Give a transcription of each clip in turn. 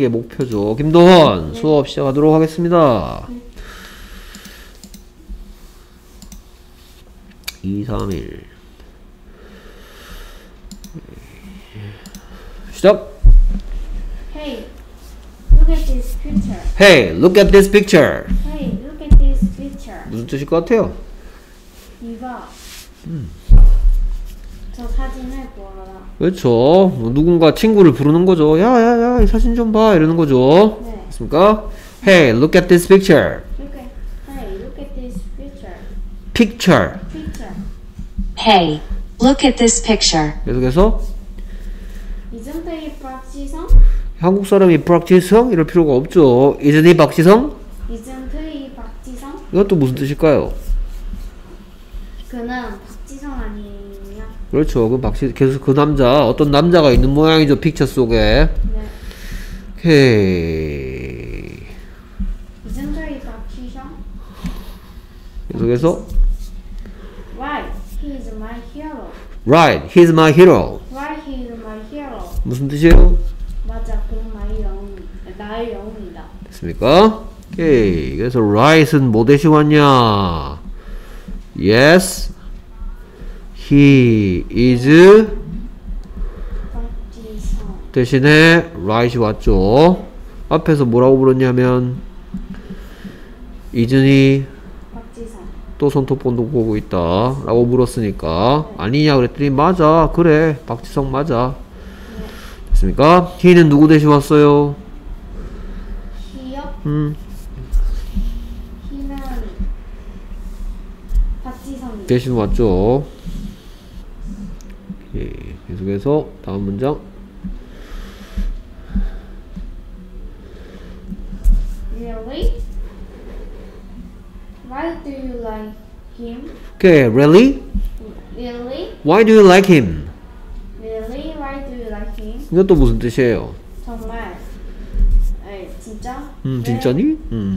게 목표죠. 김도헌 수업 시작하도록 하겠습니다. 2, 3, 1 시작. Hey, look at this picture. Hey, look at this picture. Hey, look at this picture. 무슨 뜻일 것 같아요? 이봐. 저 사진을 보아라. 그렇죠. 누군가 친구를 부르는 거죠. 야야야 이 사진 좀 봐 이러는 거죠. 네. 맞습니까? Hey, look at this picture. Hey, look at this picture. Picture. Picture. Hey, look at this picture. 계속해서 Isn't he 박지성? 한국 사람이 박지성 이럴 필요가 없죠. Isn't he 박지성? Isn't he 박지성? 이것도 무슨 뜻일까요? 그는 박지성 아니냐? 그렇죠. 계속 그 남자 어떤 남자가 있는 모양이죠. 픽처 속에. 네. 오케이. Isn't he 박지성? 계속해서 Why? He is my hero. Right, he's my hero. Why he is my hero? 무슨 뜻이에요? 맞아, 그는 나의 영웅이다. 됐습니까? 오케이. 그래서 right은 뭐 대신 왔냐? Yes, he is 박지성. 대신에 right이 왔죠. 앞에서 뭐라고 불렀냐면 isn't he 박지성. 또 손톱본도 보고 있다 라고 물었으니까 아니냐 그랬더니 맞아 그래 박지성 맞아. 됐습니까? he는 누구 대신 왔어요? 히요? 히는 박지성이. 대신 왔죠. 오케이. 계속해서 다음 문장. Really? Why do you like him? 오케이. Really? Really? Why do you like him? Really? Why do you like him? 이것도 무슨 뜻이에요? 정말. 진짜? 진짜니?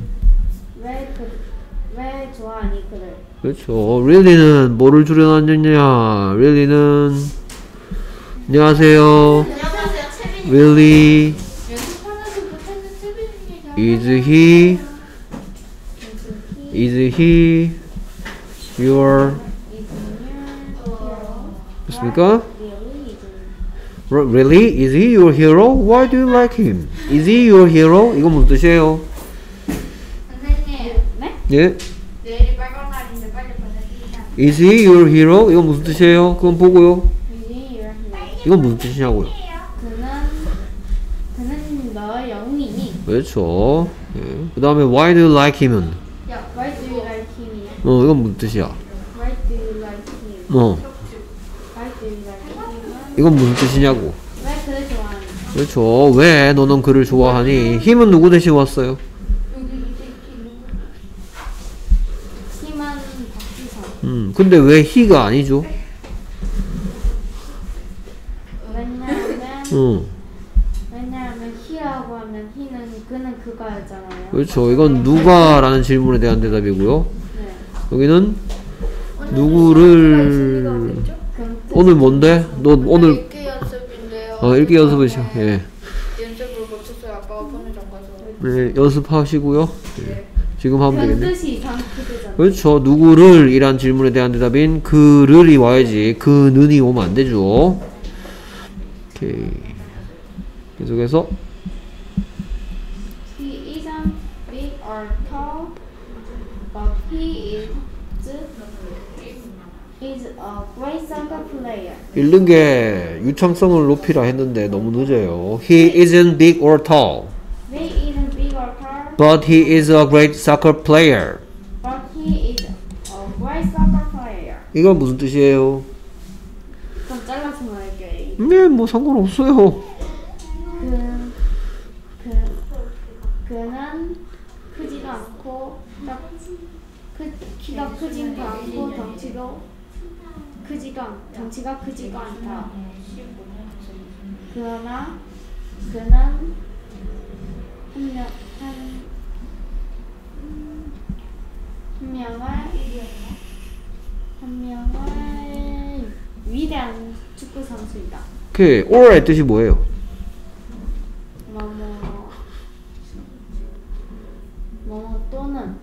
왜 좋아하니 그를? 그렇죠. really는 뭐를 줄여놨느냐? really는 안녕하세요. 안녕하세요, 채빈입니다. really 연습하면서 못하는 채빈입니다. is he your 됐습니까? Really? Is he your hero? Why do you like him? Is he your hero? 이건 무슨 뜻이에요? 선생님. 네? 예? 내일이 빨간 날인데 빨리 보내드리자. Is he your hero? 이건 무슨 뜻이에요? 그건 보고요. Really? 이건 무슨 뜻이냐고요? 그는 너의 영웅이니. 그렇죠. 예. 그 다음에 Why do you like him은? 야, why do you like him? 이건 무슨 뜻이야? Why do you like him? 어, Why do you like him? 이건 무슨 뜻이냐고. 왜 그를 좋아하니? 그렇죠. 왜 너는 그를 좋아하니? 힘은 누구 대신 왔어요? 힘은 박지성. 근데 왜 he가 아니죠? 왜냐하면 he라고 하면 그는 그거였잖아요. 그렇죠. 이건 누가라는 질문에 대한 대답이고요. 네. 여기는 누구를 그럼 오늘 뭔데? 너 오늘 읽기 연습인데요. 읽기 연습을 예. 연습을 못했어요. 아빠가 편의점 가서. 네, 연습하시고요. 예. 지금 하면 그 되겠네. 뜻이 이상하게 되잖아요. 그렇죠. 누구를 이란 질문에 대한 대답인 그를이 와야지 그는이 오면 안 되죠. 오케이. 계속해서 He isn't big or tall, but he is a great soccer player. 읽는 게 유창성을 높이라 했는데 너무 늦어요. He isn't big or tall, He isn't big or tall, but he is a great soccer player. but he is a great soccer player. 이건 무슨 뜻이에요? 그럼 잘라서 말할게요. 네, 뭐 상관없어요. 그는 크지도 않고 키가 크지도 않고 덩치가 크지도 않다. 그러나 그는 한 명의 위대한 축구 선수이다. 오케이. or의 뜻이 뭐예요? 뭐 또는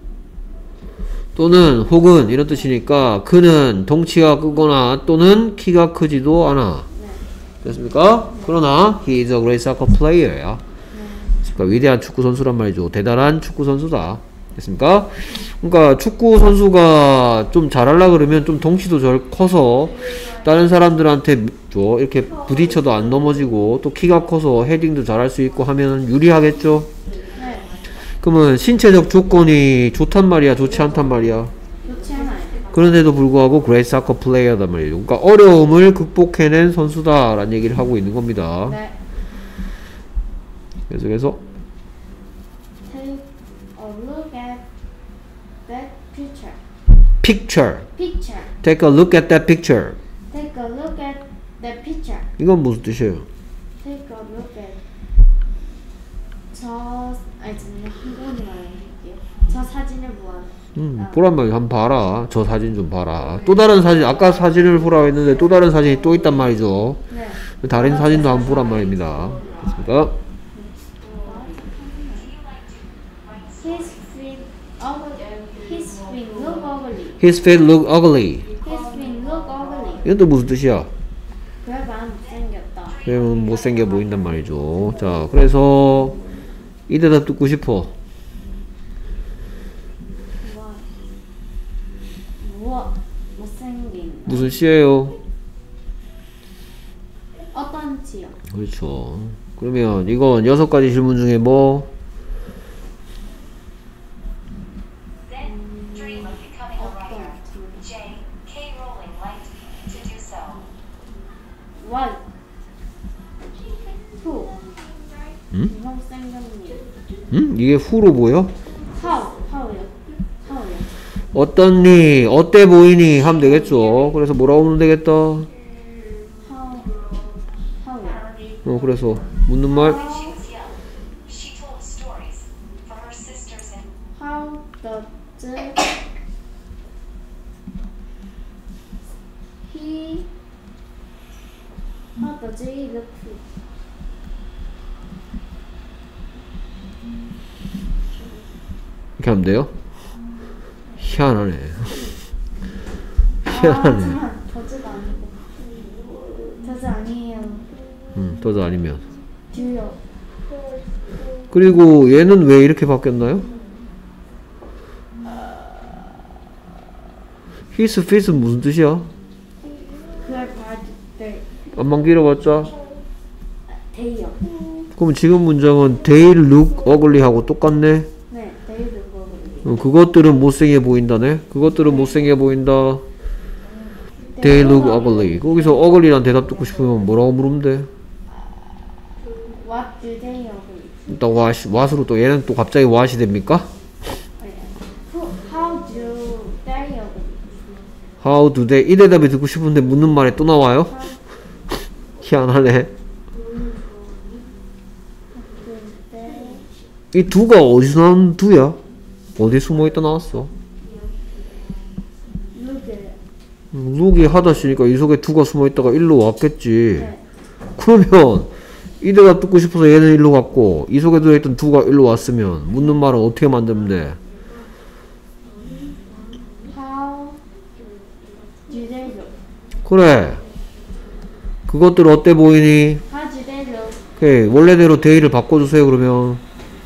또는 혹은 이런 뜻이니까 그는 덩치가 크거나 또는 키가 크지도 않아. 네. 됐습니까? 그러나 he is a great soccer player야. 그러니까 위대한 축구 선수란 말이죠. 대단한 축구 선수다. 됐습니까? 그러니까 축구 선수가 좀 잘하려 그러면 좀 덩치도 절 커서 다른 사람들한테 이렇게 부딪혀도 안 넘어지고 또 키가 커서 헤딩도 잘할 수 있고 하면 유리하겠죠. 네. 그러면 신체적 조건이 좋단 말이야, 좋지 않단 말이야. 좋지 않아요. 그런데도 불구하고 great soccer player단 말이에요. 그러니까 어려움을 극복해낸 선수다라는 얘기를 하고 있는 겁니다. 네. 계속해서 Take a look at that picture. picture. Picture. Take a look at that picture. Take a look at that picture. 이건 무슨 뜻이에요? Take a look at 잠깐만요. 한국어로 말해볼게요. 저 사진을 보아. 보란 말이야. 한번 봐라. 저 사진 좀 봐라. 또 다른 사진, 아까 사진을 보라고 했는데 또 다른 사진이 또 있단 말이죠. 네. 다른 사진도 한번 보란 말입니다. 됐습니까? His feet look ugly. His feet look ugly. His feet look ugly. 이건 또 무슨 뜻이야? 그래 난 못생겼다. 그러면 못생겨 보인단 말이죠. 자, 그래서 이 대답 듣고 싶어. 무엇 못생긴 무슨 시예요? 어떤 지요? 그렇죠. 그러면 이건 6가지 질문 중에 뭐? Then dream of becoming a writer. J. K. Rowling liked to do so. What? Who? 응? 못생겼니? 이게 후로 보여? How요? 어떻니? 어때 보이니? 하면 되겠죠. 그래서 뭐라고 하면 되겠다. How요? 그래서 묻는 말. When she was young, she told stories for her sisters and How does he? How does he look? 이렇게 하면 돼요? 희한하네. 희한하네. 잠깐 더즈가 아니고 더즈 아니에요. 더도 아니면. 듀요. 그리고 얘는 왜 이렇게 바뀌었나요? His feet은 무슨 뜻이야? 그걸 봐도 안만 길어봤자? 돼요. 그럼 지금 문장은 they look ugly 하고 똑같네? 네, they look ugly. 그것들은 못생겨 보인다네? 그것들은 못생겨 보인다. They look ugly. 거기서 ugly란 대답 듣고 싶으면 뭐라고 물으면 돼? What do they ugly? 일단 what으로 또 얘는 또 갑자기 what이 됩니까? How do they ugly? How do they? 이 대답이 듣고 싶은데 묻는 말에 또 나와요? 희한하네. 이 두가 어디서 나온 두야? 어디 숨어있다 나왔어? 룩이 하다 쓰니까 이 속에 두가 숨어있다가 일로 왔겠지. 네. 그러면 이 대답 듣고 싶어서 얘는 일로 갔고 이 속에 들어있던 두가 일로 왔으면 묻는 말은 어떻게 만들면 돼? How do they look? 그래. 그것들 어때 보이니? How do they look? 오케이. 원래대로 데이를 바꿔주세요 그러면.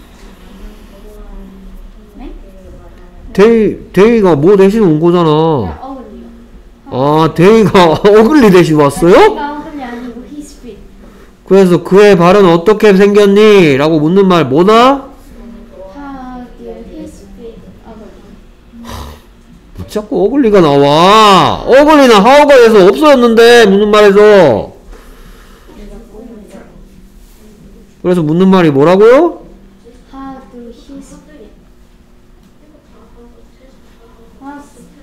네? 데이가 뭐 대신 온 거잖아. ugly요. 아, 데이가 어글리 대신 왔어요? ugly 아니고 his feet. 그래서 그의 발은 어떻게 생겼니? 라고 묻는 말 뭐다? How do his feet ugly? 뭐 자꾸 어글리가 나와. 어글리는 하우가 돼서 없어졌는데 묻는 말에서. 그래서 묻는 말이 뭐라고요? How do his feet? How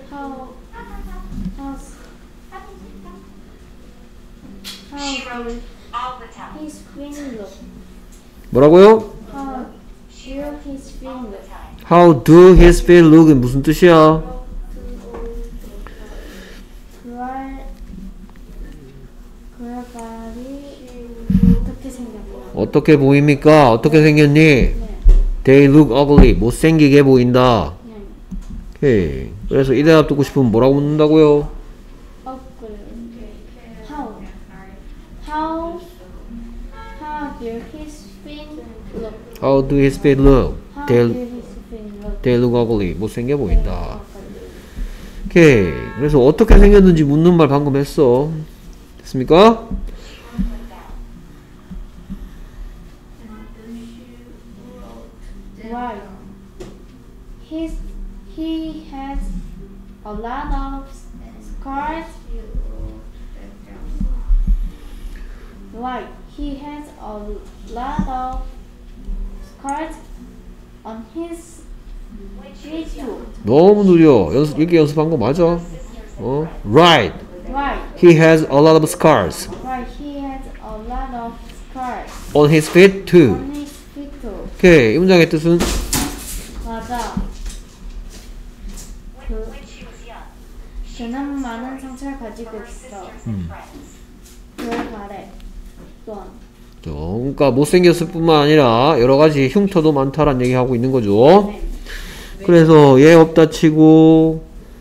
she do wrote all the time. his feet look? 뭐라고요? How do his feet All the look? time. How do his feet look? 무슨 뜻이야? 그의 발이 어떻게 생겼나? 어떻게 보입니까? 어떻게 생겼니? 네. They look ugly. 못생기게 보인다. 네. 오케이. 그래서 이 대답 듣고 싶으면 뭐라고 묻는다고요? ugly. How? How? How do his feet look? How do his feet look? How do They, his feet look? they look ugly. 못생겨 보인다. 오케이. 그래서 어떻게 생겼는지 묻는 말 방금 했어. 됐습니까? Right. He has a lot of scars. Right. He has a lot of scars on his feet too. 너무 느려. 읽기 연습한 거 맞아? Right. Right. He has a lot of scars Right. He has a lot of scars on his feet too. on his feet too. 오케이. 이 문장의 뜻은 맞아. When she was young, 그는 많은 상처를 가지고 있어. sisters and friends. 그걸 바래. 또한. 그러니까 못생겼을 뿐만 아니라 여러 가지 흉터도 많다라는 얘기하고 있는 거죠. 네. 그래서 얘 없다 치고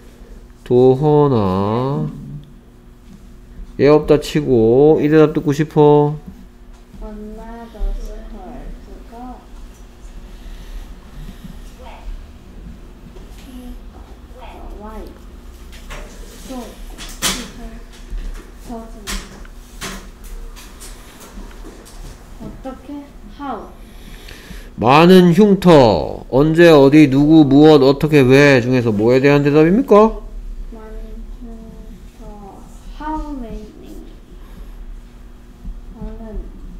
도허나 얘 없다 치고 이 대답 듣고 싶어. 엄마 더스컬 그거 와이 또 어떻게 how 많은 흉터 언제 어디 누구 무엇 어떻게 왜 중에서 뭐에 대한 대답입니까? 많은 더 how many 많은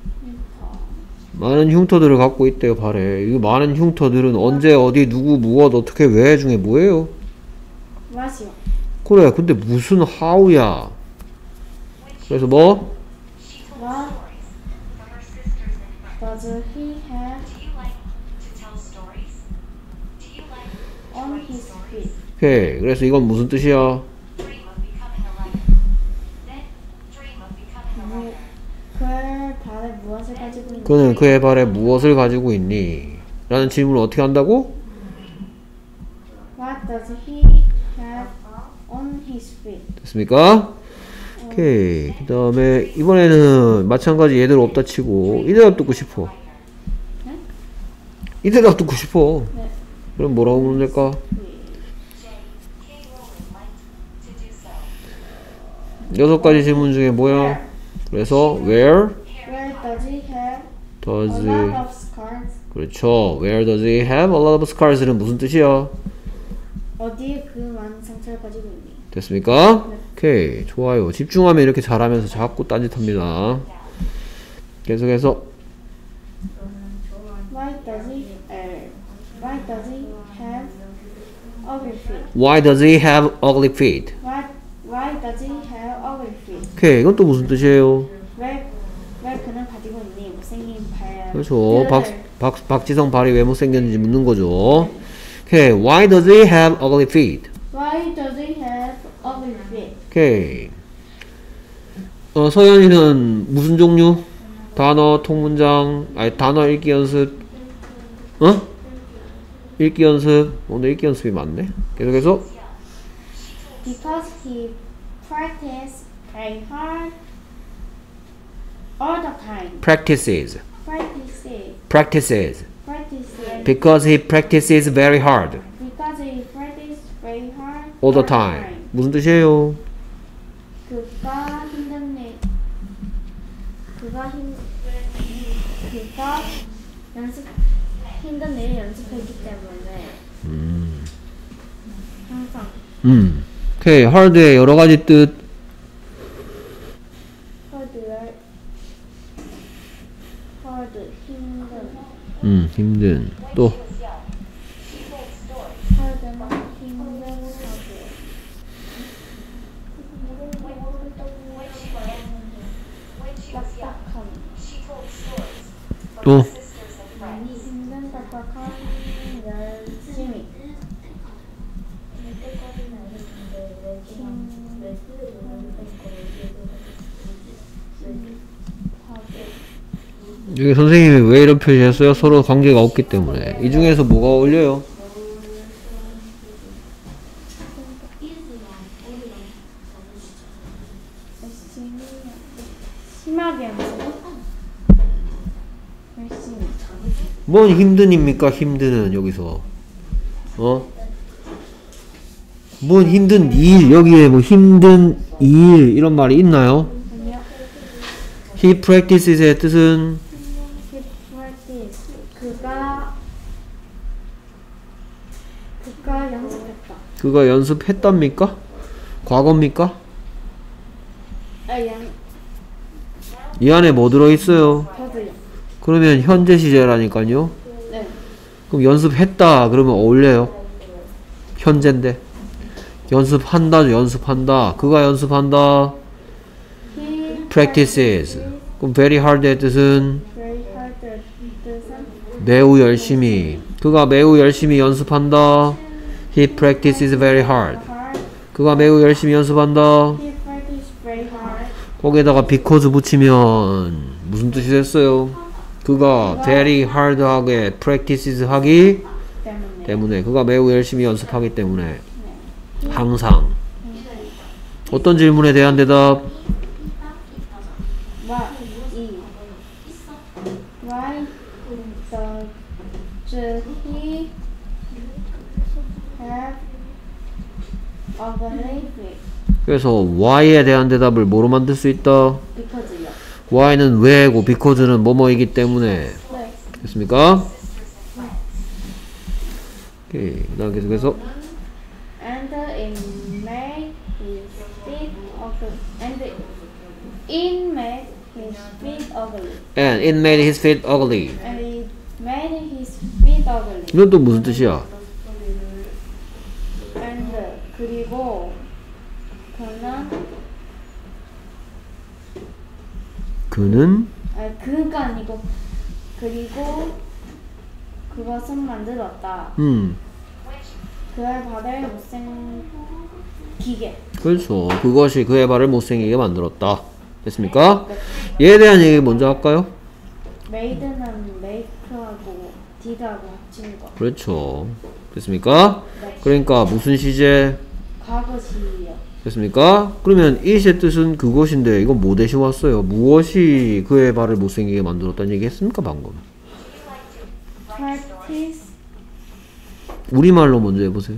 더 많은 흉터들을 갖고 있대요. 발에. 이 많은 흉터들은 언제 어디 누구 무엇 어떻게 왜 중에 뭐예요? what이요 그래. 근데 무슨 how야? 그래서 뭐? She told What? stories from her sisters and friends. does he have Do you like to tell stories? Do you like to on write his stories? feet 오케이. 그래서 이건 무슨 뜻이야? Dream of becoming a writer. Then dream of becoming a writer. 그의 발에 무엇을 가지고 있는지 그는 그의 발에 무엇을 가지고 있니? 라는 질문을 어떻게 한다고? What does he have on his feet? 됐습니까? 오케이. 그 다음에 이번에는 마찬가지 얘들 없다 치고 이 대답 듣고 싶어. 네? 이 대답 듣고 싶어. 네. 그럼 뭐라고 묻는 될까? J. K. Rowling liked to do so. 6가지 질문 중에 뭐야? 그래서 where Where does he have does a lot of scars? 그렇죠. Where does he have a lot of scars는 무슨 뜻이야? 어디에 그 많은 상처를 가지고 있니? 됐습니까? 네. 오케이. 좋아요. 집중하면 이렇게 잘하면서 자꾸 딴짓합니다. 계속해서 Why does he have ugly feet? Why does he have ugly feet? Why does he have ugly feet? 오케이. 이건 또 무슨 뜻이에요? 왜 그는 가지고 있니? 못생긴 발. 그렇죠. 박지성 발이 왜 못생겼는지 묻는 거죠. 오케이. Why does he have ugly feet? Why does he have ugly feet? 오케이. 서연이는 무슨 종류? 단어, 통문장, 아니 단어 읽기 연습. 읽기 연습. 오늘 읽기 연습이 많네. 계속해서 Because he practices very hard all the time. practices. Practices. Because he practices very hard Because he practices very hard all the time. 무슨 뜻이에요? 그가 힘든 일을 연습했기 때문에 항상 오케이. hard의 여러 가지 뜻. hard 힘든 힘든. 또 hard는 힘든 하고 When she was young, 빡빡함 she told stories from 또 her sisters and friends. 힘든 빡빡함 열심히 여기 선생님이 왜 이런 표시했어요? 서로 관계가 없기 때문에. 이 중에서 뭐가 어울려요? 심하게 연습. 열심히. 뭔 힘든입니까? 힘드는 여기서 뭔 힘든 일 여기에 뭐 힘든 일 이런 말이 있나요? 아니요. He practices의 뜻은 He practiced. 그가 연습했다. 그가 연습했답니까? 과거입니까? 이 안에 뭐 들어있어요? 저도요. 그러면 현재 시제라니까요. 네. 그럼 연습했다 그러면 어울려요? 현재인데 연습한다죠. 연습한다. 그가 연습한다. He practices. 그럼 very hard의 뜻은 very hard 뜻은 매우 열심히. 그가 매우 열심히 연습한다. He practices very hard. hard. 그가 매우 열심히 연습한다. He practiced very hard. 거기에다가 because 붙이면 무슨 뜻이 됐어요? 그가 very hard하게 practices 하기 때문에 그가 매우 열심히 연습하기 때문에 항상. 어떤 질문에 대한 대답? Why does he have ugly feet? 그래서 why에 대한 대답을 뭐로 만들 수 있다? Because요. why는 왜고 because는 뭐뭐이기 때문에. 네. 됐습니까? 오케이. 그 다음 계속해서 And it made his feet ugly. And it made his feet ugly. and it made his feet ugly. And it made his feet ugly. 이건 또 무슨 뜻이야? And 그리고 그는 그가 아니고 그리고 그것은 만들었다. 그의 발을 못생기게. 그렇죠. 그것이 그의 발을 못생기게 만들었다. 됐습니까? 얘에 대한 얘기 먼저 할까요? 메이드는 메이크하고 디드하고 합친 거. 그렇죠. 됐습니까? 그러니까 무슨 시제? 과거 시요. 됐습니까? 그러면 it의 뜻은 그것인데 이건 뭐 대신 왔어요? 무엇이 그의 발을 못생기게 만들었다는 얘기 했습니까 방금? Practice. 우리말로 먼저 해보세요.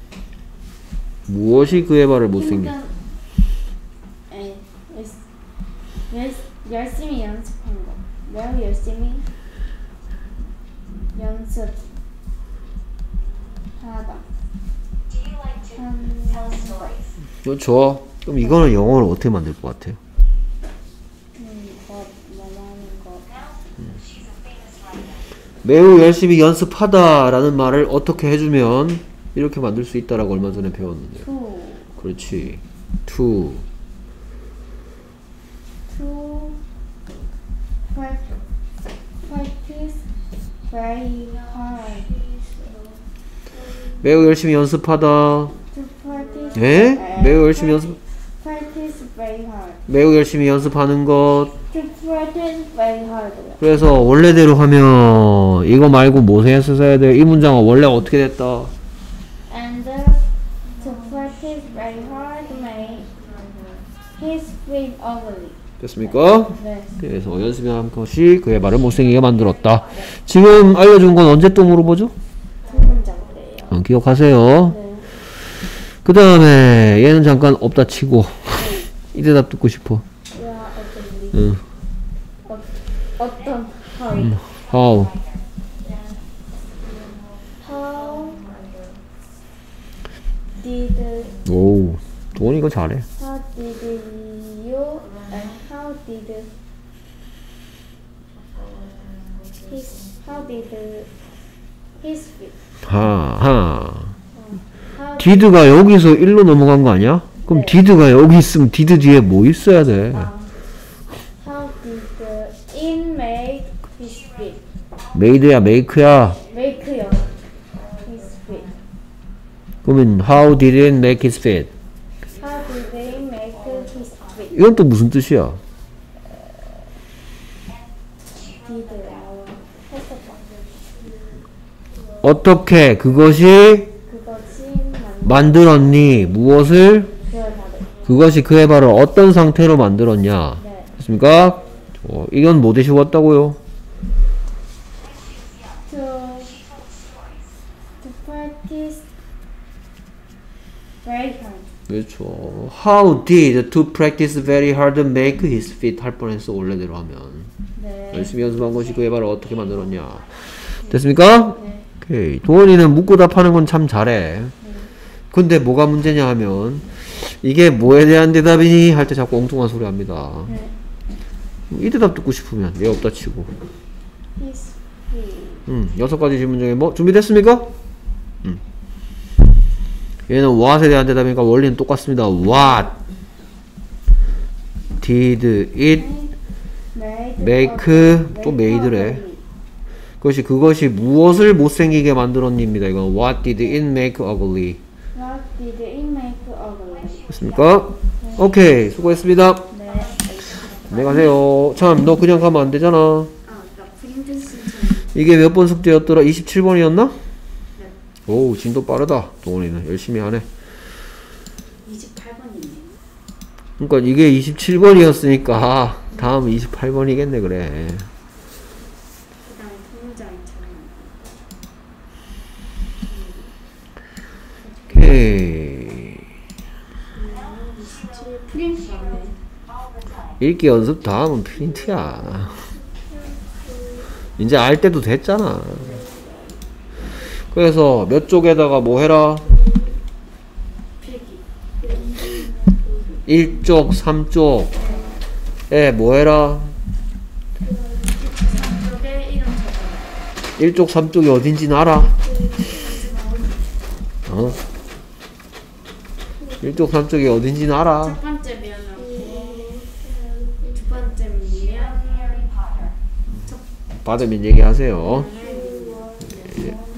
무엇이 그의 발을 못생기게? 열심히 연습한 거. 매우 열심히 연습하다. Do you like to tell stories? 그렇죠. 그럼 이거는 영어로 어떻게 만들 것 같아요? 뭐라는 거. She's a famous writer. 매우 열심히 연습하다 라는 말을 어떻게 해주면 이렇게 만들 수 있다라고 얼마 전에 배웠는데요. To 그렇지. to practice very hard. 매우 열심히 연습하다. To practice. 예? 매우 열심히 연습 Practice very hard. 매우 열심히 연습하는 것. To practice very hard. 그래서 원래대로 하면 이거 말고 뭐에 써야 돼요? 이 문장은 원래 어떻게 됐다? And to practice very hard made his feet ugly. 됐습니까? 네. 그래서 열심히 한 것이 그의 발을 못생기게 만들었다. 지금 알려준 건 언제 또 물어보죠? 두 문장이에요. 기억하세요. 네. 그 다음에 얘는 잠깐 없다 치고 이 대답 듣고 싶어. 야, 어떤 응. 어떤 How? how did 오, 도원이 이거 잘해. how did you and how did his feet 하하. how did가 여기서 1로 넘어간 거 아니야? 그럼 네. did가 여기 있으면 did 뒤에 뭐 있어야 돼? how did it make his feet made야 make야. make요 his feet 그러면 how did it make his feet? how did they make his feet 이건 또 무슨 뜻이야? did 어떻게 그것이 만들었니? 무엇을? 그것이 그의 발을 어떤 상태로 만들었냐? 네. 됐습니까? 이건 뭐 대시고 왔다고요? To practice very hard. 그렇죠. How did to practice very hard make his feet 할 뻔했어. 원래대로 하면. 네. 열심히 연습한 것이 그의 발을 어떻게 만들었냐. 됐습니까? 네. 오케이. 도원이는 묻고 답하는 건 참 잘해. 근데 뭐가 문제냐 하면 이게 뭐에 대한 대답이니? 할 때 자꾸 엉뚱한 소리 합니다. 네. 이 대답 듣고 싶으면 왜 없다 치고. His feet. 6가지 질문 중에 뭐 준비됐습니까? 얘는 what에 대한 대답이니까 원리는 똑같습니다. What did it make 또 made래. 그것이 무엇을 못생기게 만들었니입니다. 이건 what did it make ugly. What did it make ugly? 됐습니까? 오케이, 수고했습니다. 네. 안녕하세요. 참, 너 그냥 가면 안 되잖아. 나 프린트 신청. 이게 몇 번 숙제였더라? 27번이었나? 오, 진도 빠르다. 동원이는 열심히 하네. 28번이네. 그러니까 이게 27번이었으니까 다음 28번이겠네. 그래. 그다음 통장처럼. 오케이. 27 프린트하네. 읽기 연습 다음은 프린트야. 이제 알 때도 됐잖아. 그래서 몇 쪽에다가 뭐 해라? 필기. 1쪽, 3쪽에 뭐 해라? 3쪽에 이름 적어라. 1쪽, 3쪽이 어딘지 알아? 어? 1쪽, 3쪽이 어딘지 알아? 첫 번째 면하고 두 번째 면. Harry Potter. 받으면 얘기하세요. 네.